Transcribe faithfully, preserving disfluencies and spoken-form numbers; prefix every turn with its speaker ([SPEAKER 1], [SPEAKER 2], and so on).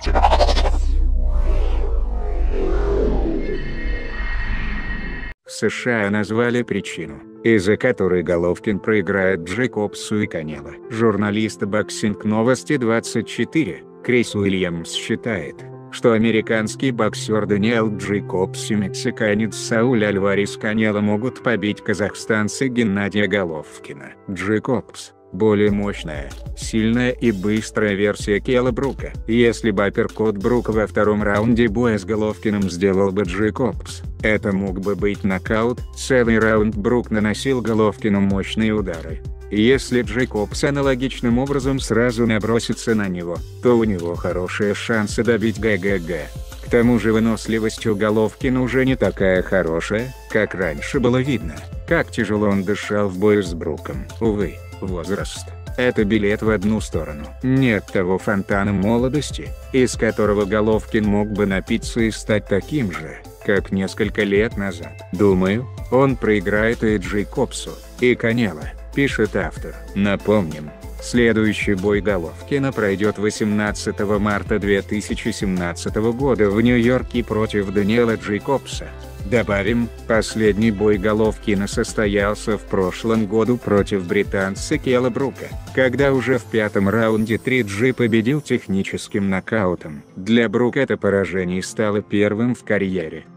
[SPEAKER 1] В США назвали причину, из-за которой Головкин проиграет Джейкобсу и Канело. Журналист Боксинг Новости двадцать четыре, Крис Уильямс считает, что американский боксер Дэниэл Джейкобс и мексиканец Сауль Альварес Канело могут побить казахстанца Геннадия Головкина. Джейкобс – более мощная, сильная и быстрая версия Келла Брука. Если бы апперкот Брука во втором раунде боя с Головкиным сделал бы Джейкобс, это мог бы быть нокаут. Целый раунд Брук наносил Головкину мощные удары. Если Джейкобс аналогичным образом сразу набросится на него, то у него хорошие шансы добить ГГГ. К тому же выносливость у Головкина уже не такая хорошая, как раньше было видно, как тяжело он дышал в бою с Бруком. Увы, возраст – это билет в одну сторону. Нет того фонтана молодости, из которого Головкин мог бы напиться и стать таким же, как несколько лет назад. Думаю, он проиграет и Джейкобсу, и Канело, пишет автор. Напомним, следующий бой Головкина пройдет восемнадцатого марта две тысячи семнадцатого года в Нью-Йорке против Дэниела Джейкобса. Добавим, последний бой Головкина состоялся в прошлом году против британца Келла Брука, когда уже в пятом раунде три джи победил техническим нокаутом. Для Брука это поражение стало первым в карьере.